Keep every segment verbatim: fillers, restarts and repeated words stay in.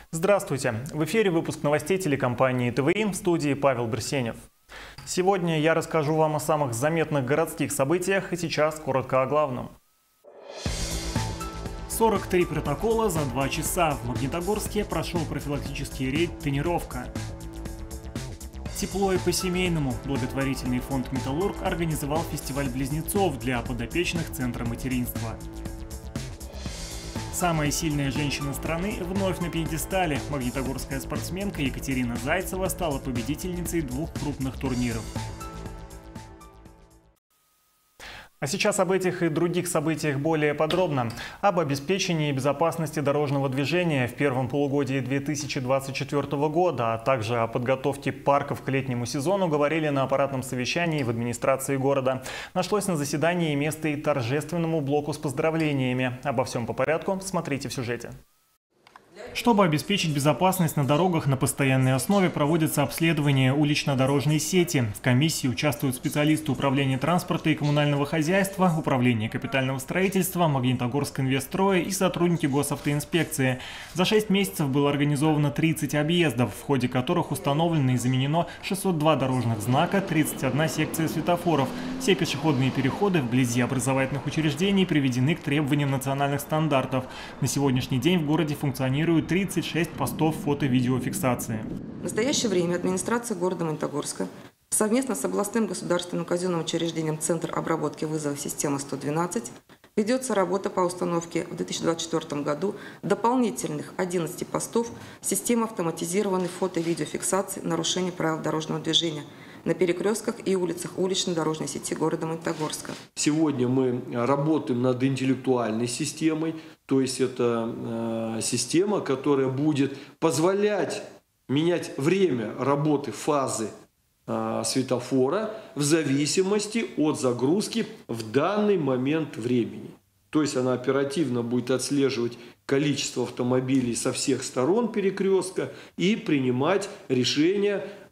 Здравствуйте! В эфире выпуск новостей телекомпании ТВИ, в студии Павел Берсенев. Сегодня я расскажу вам о самых заметных городских событиях, и сейчас коротко о главном. сорок три протокола за два часа. В Магнитогорске прошел профилактический рейд «Тренировка». Тепло и по-семейному. Благотворительный фонд «Металлург» организовал фестиваль близнецов для подопечных Центра материнства. Самая сильная женщина страны вновь на пьедестале. Магнитогорская спортсменка Екатерина Зайцева стала победительницей двух крупных турниров. А сейчас об этих и других событиях более подробно. Об обеспечении безопасности дорожного движения в первом полугодии две тысячи двадцать четвёртого года, а также о подготовке парков к летнему сезону говорили на аппаратном совещании в администрации города. Нашлось на заседании место и торжественному блоку с поздравлениями. Обо всем по порядку смотрите в сюжете. Чтобы обеспечить безопасность на дорогах, на постоянной основе проводится обследование улично-дорожной сети. В комиссии участвуют специалисты управления транспорта и коммунального хозяйства, управления капитального строительства, Магнитогорскинвестстроя и сотрудники госавтоинспекции. За шесть месяцев было организовано тридцать объездов, в ходе которых установлено и заменено шестьсот два дорожных знака, тридцать одна секция светофоров. Все пешеходные переходы вблизи образовательных учреждений приведены к требованиям национальных стандартов. На сегодняшний день в городе функционируют тридцать шесть постов фото-видеофиксации. В настоящее время администрация города Магнитогорска совместно с областным государственным казенным учреждением Центр обработки вызовов системы сто двенадцать ведется работа по установке в две тысячи двадцать четвёртом году дополнительных одиннадцати постов системы автоматизированной фото-видеофиксации нарушений правил дорожного движения на перекрестках и улицах улично-дорожной сети города Магнитогорска. Сегодня мы работаем над интеллектуальной системой, то есть это э, система, которая будет позволять менять время работы фазы э, светофора в зависимости от загрузки в данный момент времени. То есть она оперативно будет отслеживать количество автомобилей со всех сторон перекрестка и принимать решения э,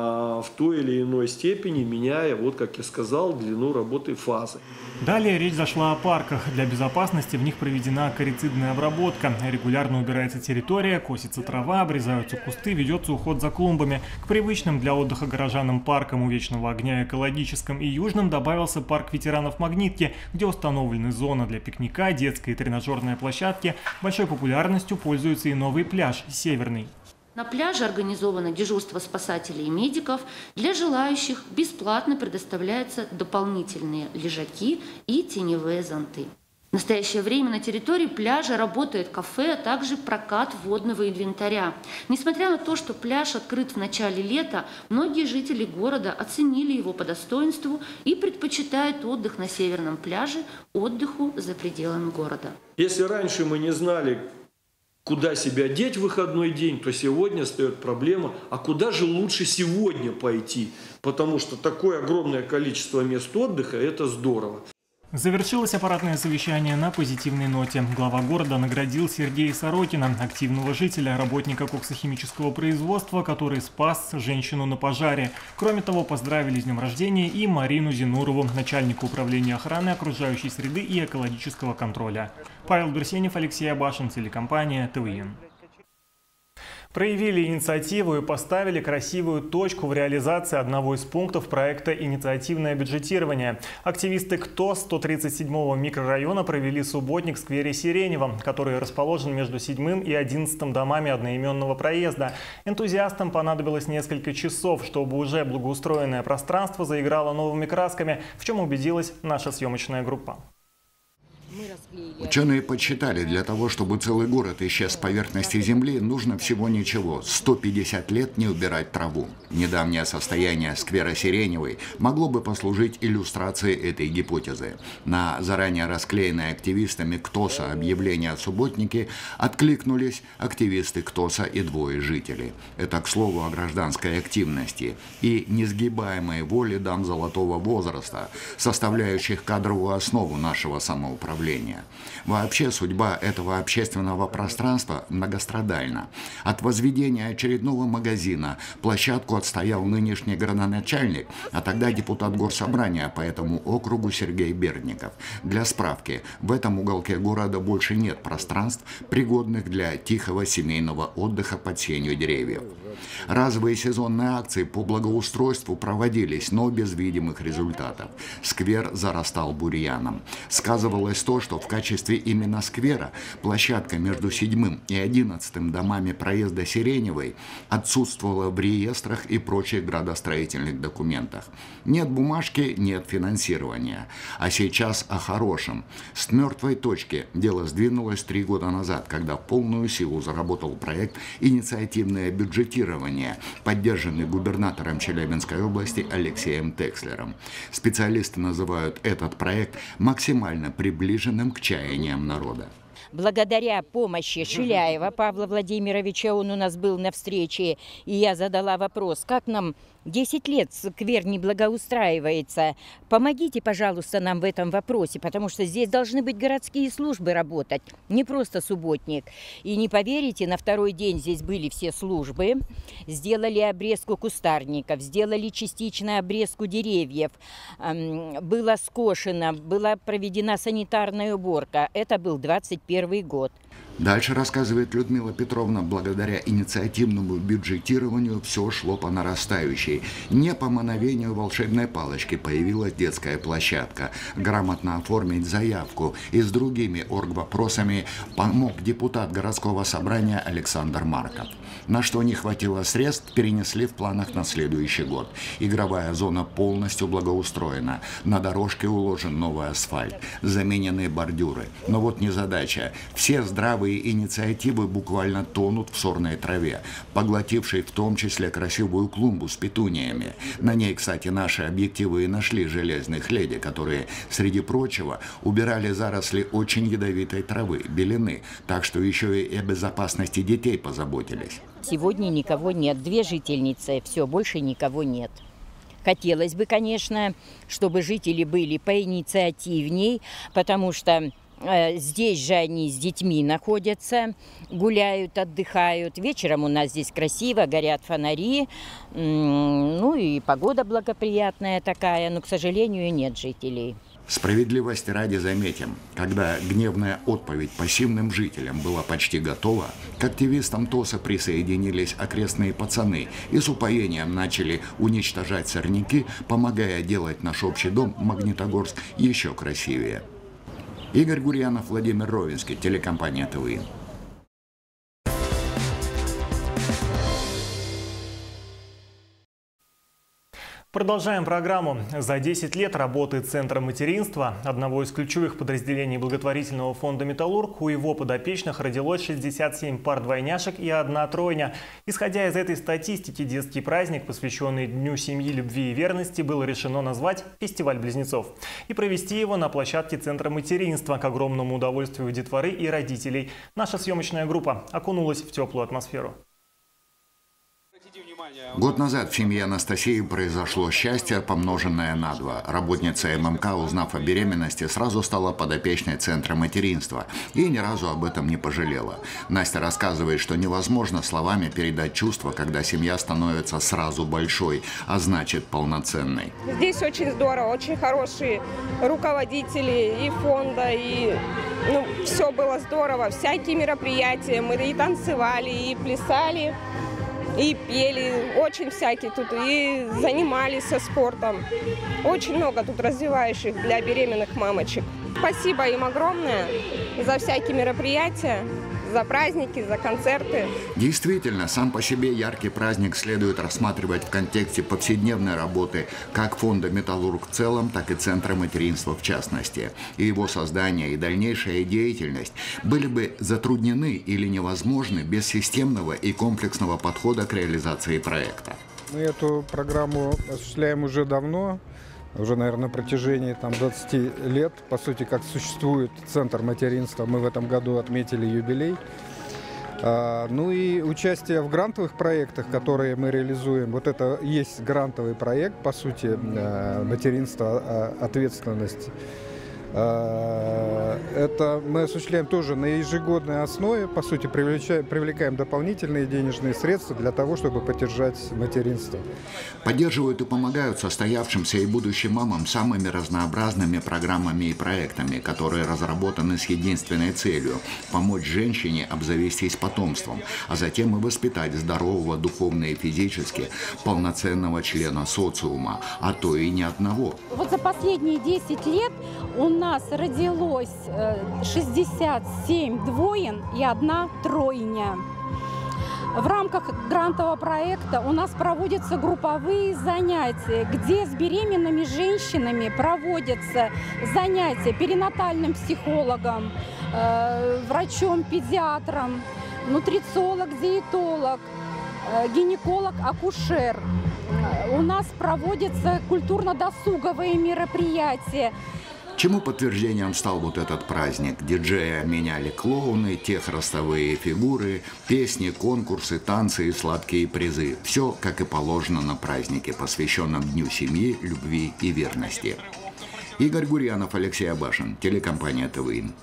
в той или иной степени, меняя, вот как я сказал, длину работы фазы. Далее речь зашла о парках. Для безопасности в них проведена корицидная обработка. Регулярно убирается территория, косится трава, обрезаются кусты, ведется уход за клумбами. К привычным для отдыха горожанам паркам у Вечного огня, экологическим и южным добавился парк ветеранов Магнитки, где установлены зона для пикника, детская и тренажерная площадки. Большой популярностью пользуется и новый пляж «Северный». На пляже организовано дежурство спасателей и медиков. Для желающих бесплатно предоставляются дополнительные лежаки и теневые зонты. В настоящее время на территории пляжа работает кафе, а также прокат водного инвентаря. Несмотря на то, что пляж открыт в начале лета, многие жители города оценили его по достоинству и предпочитают отдых на северном пляже отдыху за пределами города. Если раньше мы не знали, куда себя деть в выходной день, то сегодня встает проблема, а куда же лучше сегодня пойти? Потому что такое огромное количество мест отдыха – это здорово. Завершилось аппаратное совещание на позитивной ноте. Глава города наградил Сергея Сорокина, активного жителя, работника коксохимического производства, который спас женщину на пожаре. Кроме того, поздравили с днем рождения и Марину Зинурову, начальника управления охраны окружающей среды и экологического контроля. Павел Берсенев, Алексей Абашин, телекомпания ТВИ. Проявили инициативу и поставили красивую точку в реализации одного из пунктов проекта «Инициативное бюджетирование». Активисты КТО сто тридцать седьмого микрорайона провели субботник в сквере Сиренева, который расположен между седьмым и одиннадцатым домами одноименного проезда. Энтузиастам понадобилось несколько часов, чтобы уже благоустроенное пространство заиграло новыми красками, в чем убедилась наша съемочная группа. Ученые подсчитали, для того, чтобы целый город исчез с поверхности Земли, нужно всего ничего – сто пятьдесят лет не убирать траву. Недавнее состояние сквера Сиреневой могло бы послужить иллюстрацией этой гипотезы. На заранее расклеенное активистами КТОСа объявление о субботнике откликнулись активисты КТОСа и двое жителей. Это, к слову, о гражданской активности и несгибаемой воле дам золотого возраста, составляющих кадровую основу нашего самоуправления. управления. Вообще судьба этого общественного пространства многострадальна. От возведения очередного магазина площадку отстоял нынешний градоначальник, а тогда депутат Горсобрания по этому округу Сергей Бердников. Для справки, в этом уголке города больше нет пространств, пригодных для тихого семейного отдыха под сенью деревьев. Разовые сезонные акции по благоустройству проводились, но без видимых результатов. Сквер зарастал бурьяном. Сказывалось то, что в качестве именно сквера площадка между седьмым и одиннадцатым домами проезда Сиреневой отсутствовала в реестрах и прочих градостроительных документах. Нет бумажки, нет финансирования. А сейчас о хорошем. С мертвой точки дело сдвинулось три года назад, когда в полную силу заработал проект «Инициативное бюджетирование», поддержанный губернатором Челябинской области Алексеем Текслером. Специалисты называют этот проект максимально приближенным к чаяниям народа. Благодаря помощи Шиляева Павла Владимировича, он у нас был на встрече, и я задала вопрос, как нам десять лет сквер не благоустраивается. Помогите, пожалуйста, нам в этом вопросе, потому что здесь должны быть городские службы работать, не просто субботник. И не поверите, на второй день здесь были все службы, сделали обрезку кустарников, сделали частично обрезку деревьев, было скошено, была проведена санитарная уборка. Это был двадцать первый год. Дальше рассказывает Людмила Петровна, благодаря инициативному бюджетированию все шло по нарастающей. Не по мановению волшебной палочки появилась детская площадка. Грамотно оформить заявку и с другими оргвопросами помог депутат городского собрания Александр Марков. На что не хватило средств, перенесли в планах на следующий год. Игровая зона полностью благоустроена. На дорожке уложен новый асфальт, заменены бордюры. Но вот незадача. Все здравые инициативы буквально тонут в сорной траве, поглотившей в том числе красивую клумбу с петуниями. На ней, кстати, наши объективы и нашли железных леди, которые, среди прочего, убирали заросли очень ядовитой травы, белины, так что еще и о безопасности детей позаботились. Сегодня никого нет, две жительницы, все, больше никого нет. Хотелось бы, конечно, чтобы жители были поинициативней, потому что э, здесь же они с детьми находятся, гуляют, отдыхают. Вечером у нас здесь красиво, горят фонари, ну и погода благоприятная такая, но, к сожалению, нет жителей. Справедливости ради заметим, когда гневная отповедь пассивным жителям была почти готова, к активистам ТОСа присоединились окрестные пацаны и с упоением начали уничтожать сорняки, помогая делать наш общий дом Магнитогорск еще красивее. Игорь Гурьянов, Владимир Ровенский, телекомпания ТВИ. Продолжаем программу. За десять лет работы Центра материнства, одного из ключевых подразделений благотворительного фонда «Металлург», у его подопечных родилось шестьдесят семь пар двойняшек и одна тройня. Исходя из этой статистики, детский праздник, посвященный Дню семьи, любви и верности, было решено назвать «Фестиваль близнецов» и провести его на площадке Центра материнства к огромному удовольствию детворы и родителей. Наша съемочная группа окунулась в теплую атмосферу. Год назад в семье Анастасии произошло счастье, помноженное на два. Работница ММК, узнав о беременности, сразу стала подопечной Центра материнства и ни разу об этом не пожалела. Настя рассказывает, что невозможно словами передать чувство, когда семья становится сразу большой, а значит полноценной. Здесь очень здорово, очень хорошие руководители и фонда, и ну, все было здорово, всякие мероприятия, мы и танцевали, и плясали. И пели, очень всякие тут, и занимались со спортом. Очень много тут развивающих для беременных мамочек. Спасибо им огромное за всякие мероприятия, за праздники, за концерты. Действительно, сам по себе яркий праздник следует рассматривать в контексте повседневной работы как фонда «Металлург» в целом, так и Центра материнства в частности. И его создание и дальнейшая деятельность были бы затруднены или невозможны без системного и комплексного подхода к реализации проекта. Мы эту программу осуществляем уже давно. Уже, наверное, на протяжении там, двадцати лет, по сути, как существует Центр материнства, мы в этом году отметили юбилей. А, ну и участие в грантовых проектах, которые мы реализуем, вот это есть грантовый проект, по сути, материнство, ответственность. Это мы осуществляем тоже на ежегодной основе, по сути, привлекаем, привлекаем дополнительные денежные средства для того, чтобы поддержать материнство. Поддерживают и помогают состоявшимся и будущим мамам самыми разнообразными программами и проектами, которые разработаны с единственной целью – помочь женщине обзавестись потомством, а затем и воспитать здорового духовно и физически полноценного члена социума, а то и не одного. Вот за последние десять лет у нас родилось шестьдесят семь двоен и одна тройня. В рамках грантового проекта у нас проводятся групповые занятия, где с беременными женщинами проводятся занятия перинатальным психологом, врачом-педиатром, нутрициолог, диетолог, гинеколог, акушер. У нас проводятся культурно-досуговые мероприятия. Чему подтверждением стал вот этот праздник? Диджея меняли клоуны, тех ростовые фигуры, песни, конкурсы, танцы и сладкие призы. Все, как и положено на празднике, посвященном Дню семьи, любви и верности. Игорь Гурьянов, Алексей Абашин, телекомпания ТВИН.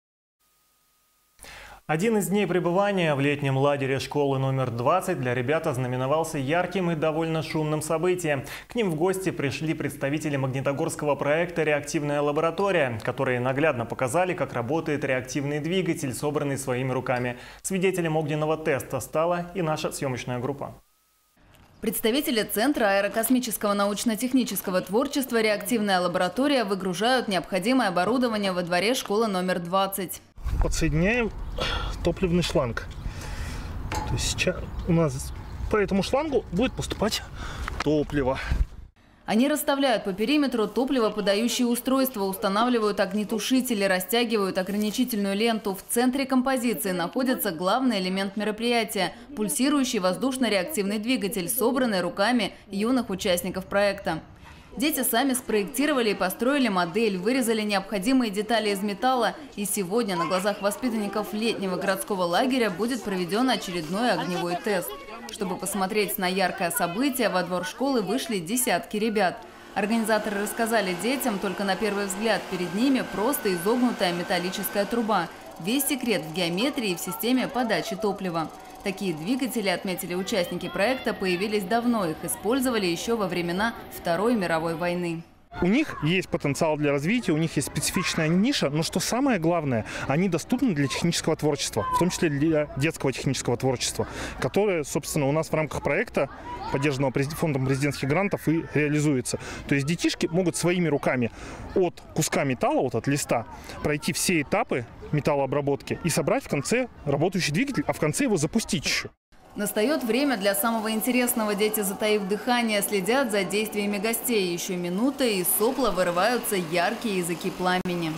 Один из дней пребывания в летнем лагере школы номер двадцать для ребят ознаменовался ярким и довольно шумным событием. К ним в гости пришли представители магнитогорского проекта «Реактивная лаборатория», которые наглядно показали, как работает реактивный двигатель, собранный своими руками. Свидетелем огненного теста стала и наша съемочная группа. Представители Центра аэрокосмического научно-технического творчества «Реактивная лаборатория» выгружают необходимое оборудование во дворе школы номер двадцать. Подсоединяем топливный шланг. То есть сейчас у нас по этому шлангу будет поступать топливо. Они расставляют по периметру топливоподающие устройства, устанавливают огнетушители, растягивают ограничительную ленту. В центре композиции находится главный элемент мероприятия – пульсирующий воздушно-реактивный двигатель, собранный руками юных участников проекта. Дети сами спроектировали и построили модель, вырезали необходимые детали из металла. И сегодня на глазах воспитанников летнего городского лагеря будет проведен очередной огневой тест. Чтобы посмотреть на яркое событие, во двор школы вышли десятки ребят. Организаторы рассказали детям, только на первый взгляд перед ними просто изогнутая металлическая труба. Весь секрет в геометрии и в системе подачи топлива. Такие двигатели, отметили участники проекта, появились давно. Их использовали еще во времена Второй мировой войны. У них есть потенциал для развития, у них есть специфичная ниша, но что самое главное, они доступны для технического творчества, в том числе для детского технического творчества, которое, собственно, у нас в рамках проекта, поддержанного фондом президентских грантов, и реализуется. То есть детишки могут своими руками от куска металла, вот от листа, пройти все этапы металлообработки и собрать в конце работающий двигатель, а в конце его запустить еще. Настает время для самого интересного. Дети, затаив дыхание, следят за действиями гостей. Еще минута, и из сопла вырываются яркие языки пламени.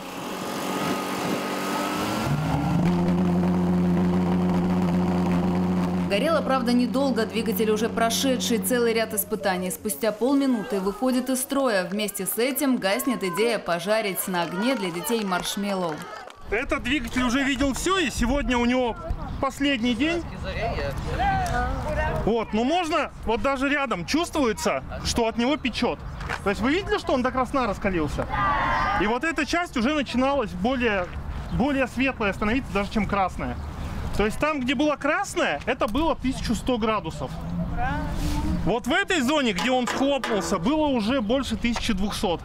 Горело, правда, недолго. Двигатель, уже прошедший целый ряд испытаний, спустя полминуты выходит из строя. Вместе с этим гаснет идея пожарить на огне для детей маршмеллоу. Этот двигатель уже видел все, и сегодня у него последний день. Вот, но можно, вот даже рядом чувствуется, что от него печет. То есть вы видели, что он до красна раскалился? И вот эта часть уже начиналась более, более светлая становиться даже, чем красная. То есть там, где было красное, это было тысяча сто градусов. Вот в этой зоне, где он схлопнулся, было уже больше тысячи двухсот.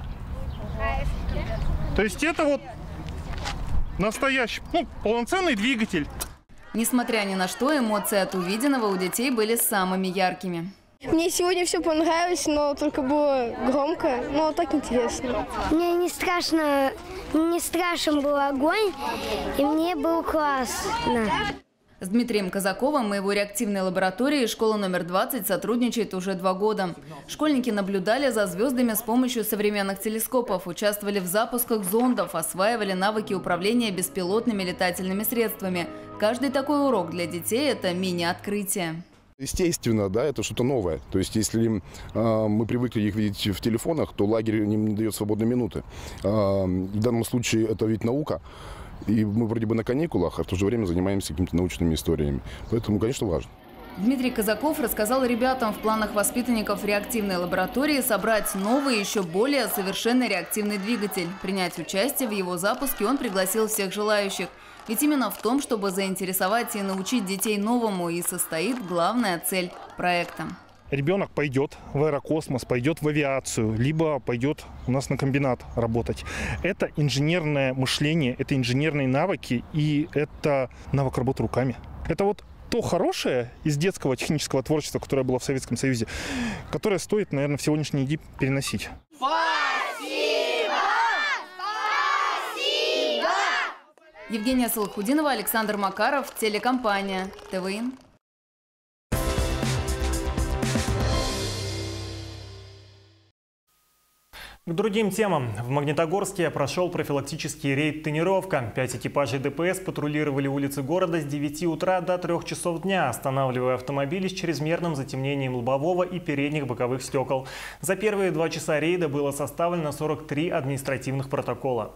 То есть это вот настоящий, ну, полноценный двигатель. Несмотря ни на что, эмоции от увиденного у детей были самыми яркими. Мне сегодня все понравилось, но только было громко, но так интересно. Мне не страшно, не страшен был огонь, и мне было классно. С Дмитрием Казаковым и его реактивной лабораторией школа номер двадцать сотрудничает уже два года. Школьники наблюдали за звездами с помощью современных телескопов, участвовали в запусках зондов, осваивали навыки управления беспилотными летательными средствами. Каждый такой урок для детей – это мини-открытие. Естественно, да, это что-то новое. То есть, если э, мы привыкли их видеть в телефонах, то лагерь им не дает свободной минуты. Э, в данном случае это ведь наука. И мы вроде бы на каникулах, а в то же время занимаемся какими-то научными историями. Поэтому, конечно, важно. Дмитрий Казаков рассказал ребятам, в планах воспитанников реактивной лаборатории собрать новый, еще более совершенный реактивный двигатель. Принять участие в его запуске он пригласил всех желающих. Ведь именно в том, чтобы заинтересовать и научить детей новому, и состоит главная цель проекта. Ребенок пойдет в аэрокосмос, пойдет в авиацию, либо пойдет у нас на комбинат работать. Это инженерное мышление, это инженерные навыки и это навык работы руками. Это вот то хорошее из детского технического творчества, которое было в Советском Союзе, которое стоит, наверное, в сегодняшний день переносить. Спасибо! Спасибо! Евгения Салахудинова, Александр Макаров, телекомпания ТВИ. К другим темам. В Магнитогорске прошел профилактический рейд «Тонировка». Пять экипажей ДПС патрулировали улицы города с девяти утра до трёх часов дня, останавливая автомобили с чрезмерным затемнением лобового и передних боковых стекол. За первые два часа рейда было составлено сорок три административных протокола.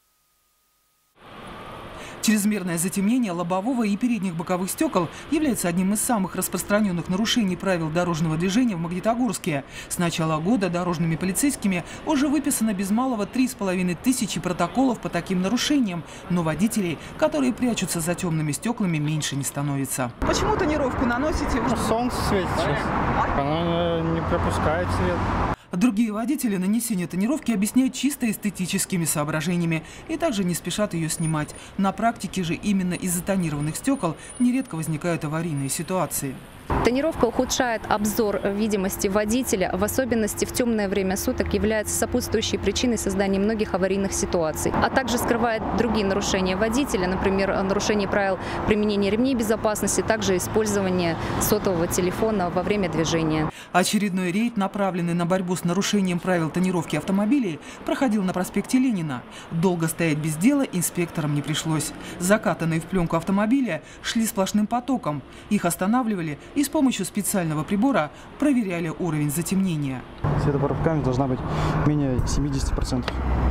Чрезмерное затемнение лобового и передних боковых стекол является одним из самых распространенных нарушений правил дорожного движения в Магнитогорске. С начала года дорожными полицейскими уже выписано без малого три с половиной тысячи протоколов по таким нарушениям. Но водителей, которые прячутся за темными стеклами, меньше не становится. Почему тонировку наносите? Солнце светит сейчас. Оно не пропускает свет. Другие водители нанесение тонировки объясняют чисто эстетическими соображениями и также не спешат ее снимать. На практике же именно из-за тонированных стекол нередко возникают аварийные ситуации. Тонировка ухудшает обзор видимости водителя, в особенности в темное время суток является сопутствующей причиной создания многих аварийных ситуаций, а также скрывает другие нарушения водителя, например, нарушение правил применения ремней безопасности, также использование сотового телефона во время движения. Очередной рейд, направленный на борьбу с нарушением правил тонировки автомобилей, проходил на проспекте Ленина. Долго стоять без дела инспекторам не пришлось. Закатанные в пленку автомобиля шли сплошным потоком. Их останавливали и с помощью специального прибора проверяли уровень затемнения. Светопропускаемость должна быть менее семидесяти процентов.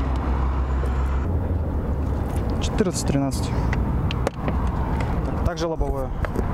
четырнадцать-тринадцать. Так, также лобовое.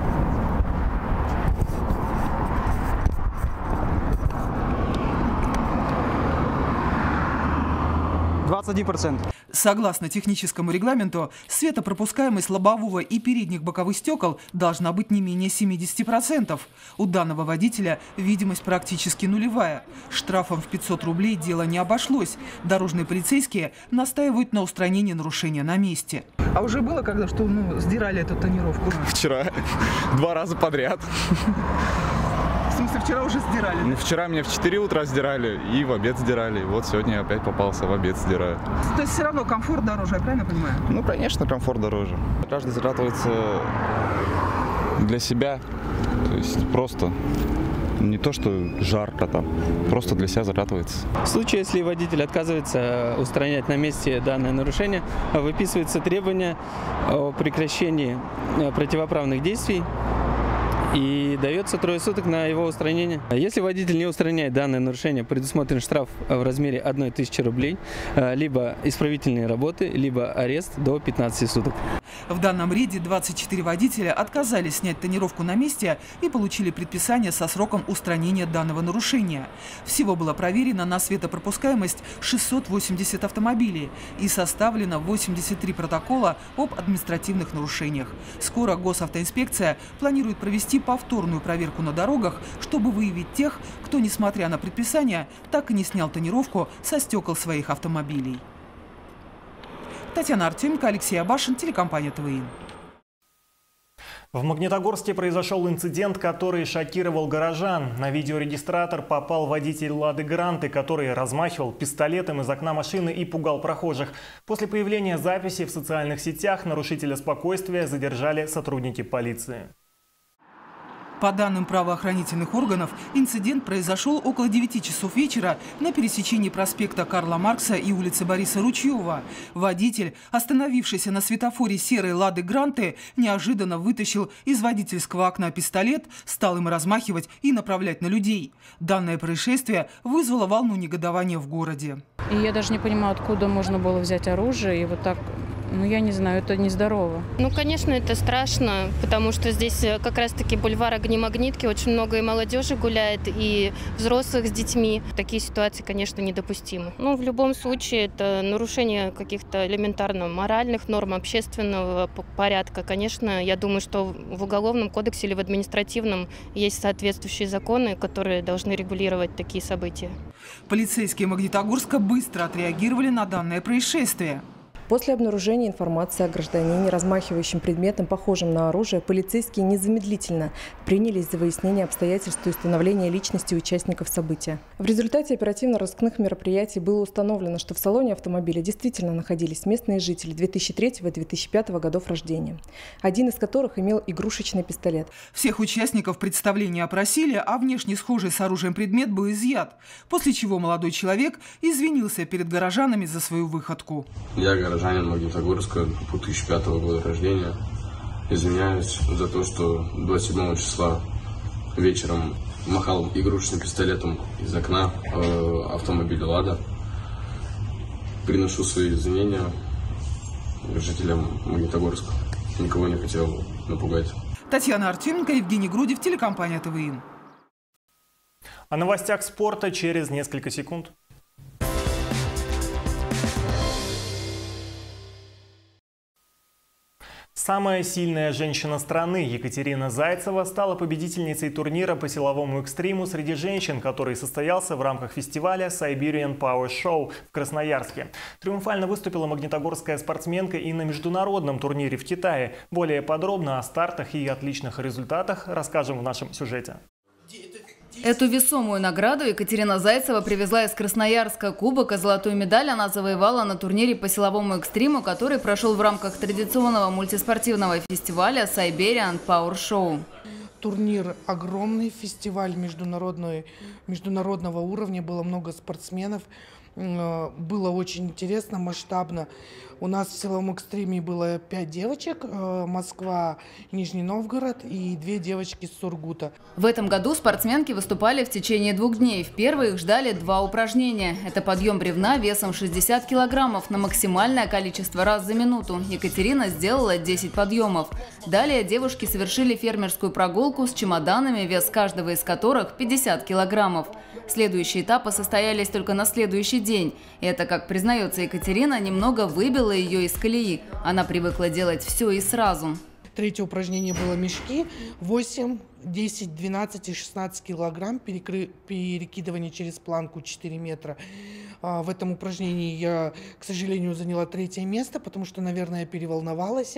двадцать один процент. Согласно техническому регламенту, светопропускаемость лобового и передних боковых стекол должна быть не менее семидесяти процентов. У данного водителя видимость практически нулевая. Штрафом в пятьсот рублей дело не обошлось. Дорожные полицейские настаивают на устранении нарушения на месте. А уже было когда, что ну, сдирали эту тонировку? Вчера. Два раза подряд. В смысле, вчера уже сдирали? Ну, вчера мне в четыре утра сдирали и в обед сдирали. Вот сегодня я опять попался, в обед сдираю. То есть все равно комфорт дороже, я правильно понимаю? Ну, конечно, комфорт дороже. Каждый заратывается для себя. То есть просто не то, что жарко там, просто для себя заратывается. В случае, если водитель отказывается устранять на месте данное нарушение, выписывается требование о прекращении противоправных действий и дается трое суток на его устранение. Если водитель не устраняет данное нарушение, предусмотрен штраф в размере одной тысячи рублей, либо исправительные работы, либо арест до пятнадцати суток. В данном рейде двадцать четыре водителя отказались снять тонировку на месте и получили предписание со сроком устранения данного нарушения. Всего было проверено на светопропускаемость шестьсот восемьдесят автомобилей и составлено восемьдесят три протокола об административных нарушениях. Скоро госавтоинспекция планирует провести повторную проверку на дорогах, чтобы выявить тех, кто, несмотря на предписание, так и не снял тонировку со стекол своих автомобилей. Татьяна Артеменко, Алексей Абашин, телекомпания ТВИ. В Магнитогорске произошел инцидент, который шокировал горожан. На видеорегистратор попал водитель «Лады Гранты», который размахивал пистолетом из окна машины и пугал прохожих. После появления записи в социальных сетях нарушителя спокойствия задержали сотрудники полиции. По данным правоохранительных органов, инцидент произошел около девяти часов вечера на пересечении проспекта Карла Маркса и улицы Бориса Ручьева. Водитель, остановившийся на светофоре серой «Лады Гранты», неожиданно вытащил из водительского окна пистолет, стал им размахивать и направлять на людей. Данное происшествие вызвало волну негодования в городе. И я даже не понимаю, откуда можно было взять оружие и вот так ну, я не знаю, это нездорово. Ну, конечно, это страшно, потому что здесь как раз-таки бульвар Огнемагнитки, очень много и молодежи гуляет, и взрослых с детьми. Такие ситуации, конечно, недопустимы. Ну, в любом случае, это нарушение каких-то элементарно моральных норм, общественного порядка. Конечно, я думаю, что в Уголовном кодексе или в административном есть соответствующие законы, которые должны регулировать такие события. Полицейские Магнитогорска быстро отреагировали на данное происшествие. После обнаружения информации о гражданине, размахивающем предметом, похожим на оружие, полицейские незамедлительно принялись за выяснение обстоятельств и установление личности участников события. В результате оперативно-розыскных мероприятий было установлено, что в салоне автомобиля действительно находились местные жители две тысячи третьего — две тысячи пятого годов рождения, один из которых имел игрушечный пистолет. Всех участников представления опросили, а внешне схожий с оружием предмет был изъят, после чего молодой человек извинился перед горожанами за свою выходку. Я горожанин Магнитогорска две тысячи пятого года рождения. Извиняюсь за то, что двадцать седьмого числа вечером махал игрушечным пистолетом из окна э, автомобиля «Лада». Приношу свои извинения жителям Магнитогорска. Никого не хотел напугать. Татьяна Артеменко, Евгений Грудев, телекомпания ТВИ. О новостях спорта через несколько секунд. Самая сильная женщина страны Екатерина Зайцева стала победительницей турнира по силовому экстриму среди женщин, который состоялся в рамках фестиваля Siberian Power Show в Красноярске. Триумфально выступила магнитогорская спортсменка и на международном турнире в Китае. Более подробно о стартах и отличных результатах расскажем в нашем сюжете. Эту весомую награду Екатерина Зайцева привезла из Красноярска. Кубок и золотую медаль она завоевала на турнире по силовому экстриму, который прошел в рамках традиционного мультиспортивного фестиваля Siberian Power Show. Турнир огромный, фестиваль международный, международного уровня, было много спортсменов, было очень интересно, масштабно. У нас в силовом экстриме было пять девочек, Москва, Нижний Новгород и две девочки с Сургута. В этом году спортсменки выступали в течение двух дней. В первые их ждали два упражнения. Это подъем бревна весом шестьдесят килограммов на максимальное количество раз за минуту. Екатерина сделала десять подъемов. Далее девушки совершили фермерскую прогулку с чемоданами, вес каждого из которых пятьдесят килограммов. Следующие этапы состоялись только на следующий день. Это, как признается Екатерина, немного выбило ее из колеи. Она привыкла делать все и сразу. Третье упражнение было мешки. восемь, десять, двенадцать и шестнадцать килограмм. Перекры... Перекидывание через планку четыре метра. В этом упражнении я, к сожалению, заняла третье место, потому что, наверное, я переволновалась.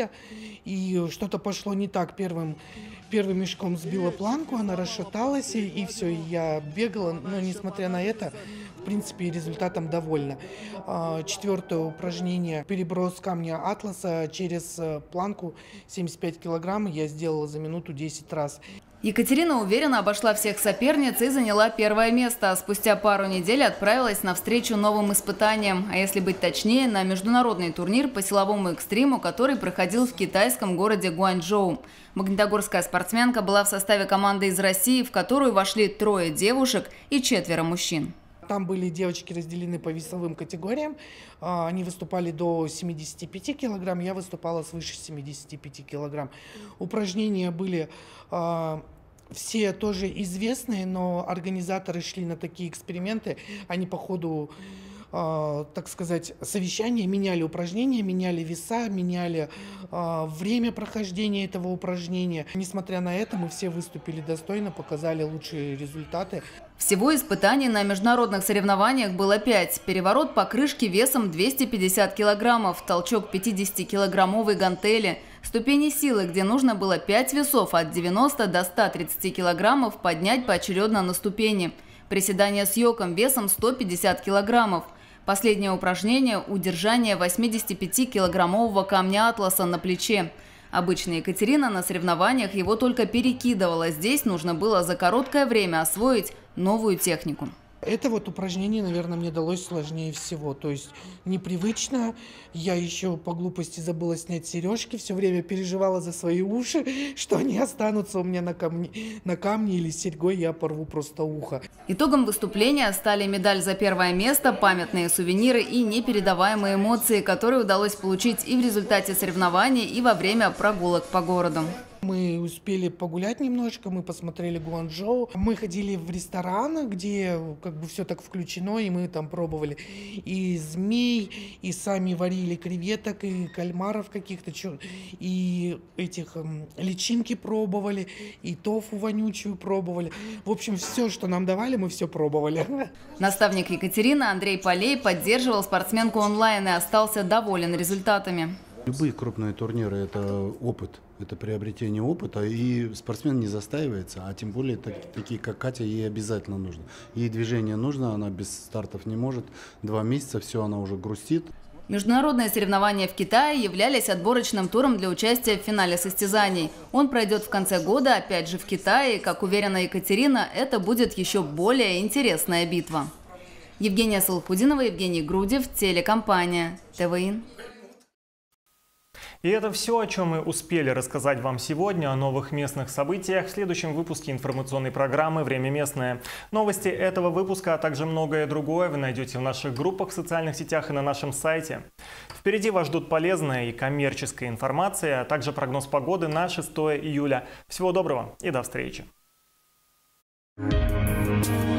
И что-то пошло не так. Первым, первым мешком сбила планку, она расшаталась, и, и все, я бегала. Но, несмотря на это, в принципе, результатом довольна. Четвертое упражнение – переброс камня атласа через планку семьдесят пять килограмм. Я сделала за минуту десять раз. Екатерина уверенно обошла всех соперниц и заняла первое место. А спустя пару недель отправилась навстречу новым испытаниям. А если быть точнее, на международный турнир по силовому экстриму, который проходил в китайском городе Гуанчжоу. Магнитогорская спортсменка была в составе команды из России, в которую вошли трое девушек и четверо мужчин. Там были девочки разделены по весовым категориям. Они выступали до семидесяти пяти килограмм, я выступала свыше семидесяти пяти килограмм. Упражнения были все тоже известные, но организаторы шли на такие эксперименты. Они по ходу, так сказать, совещания меняли упражнения, меняли веса, меняли время прохождения этого упражнения. Несмотря на это, мы все выступили достойно, показали лучшие результаты. Всего испытаний на международных соревнованиях было пять. Переворот покрышки весом двести пятьдесят килограммов, толчок пятидесятикилограммовой гантели, ступени силы, где нужно было пять весов от девяноста до ста тридцати килограммов поднять поочередно на ступени, приседания с йоком весом сто пятьдесят килограммов. Последнее упражнение – удержание восьмидесятипятикилограммового камня атласа на плече. Обычно Екатерина на соревнованиях его только перекидывала. Здесь нужно было за короткое время освоить новую технику. Это вот упражнение, наверное, мне далось сложнее всего. То есть непривычно. Я еще по глупости забыла снять сережки. Все время переживала за свои уши, что они останутся у меня на камне, на камне или с серьгой я порву просто ухо. Итогом выступления стали медаль за первое место, памятные сувениры и непередаваемые эмоции, которые удалось получить и в результате соревнований, и во время прогулок по городу. Мы успели погулять немножко, мы посмотрели Гуанчжоу. Мы ходили в ресторан, где как бы все так включено, и мы там пробовали и змей, и сами варили креветок, и кальмаров каких-то, и этих эм, личинки пробовали, и тофу вонючую пробовали. В общем, все, что нам давали, мы все пробовали. Наставник Екатерины Андрей Полей поддерживал спортсменку онлайн и остался доволен результатами. Любые крупные турниры – это опыт, это приобретение опыта, и спортсмен не застаивается, а тем более так, такие, как Катя, ей обязательно нужно. Ей движение нужно, она без стартов не может, два месяца, все, она уже грустит. Международные соревнования в Китае являлись отборочным туром для участия в финале состязаний. Он пройдет в конце года, опять же в Китае, и, как уверена Екатерина, это будет еще более интересная битва. Евгения Салахудинова, Евгений Грудев, телекомпания ТВИ. И это все, о чем мы успели рассказать вам сегодня, о новых местных событиях в следующем выпуске информационной программы «Время местное». Новости этого выпуска, а также многое другое вы найдете в наших группах в социальных сетях и на нашем сайте. Впереди вас ждут полезная и коммерческая информация, а также прогноз погоды на шестое июля. Всего доброго и до встречи!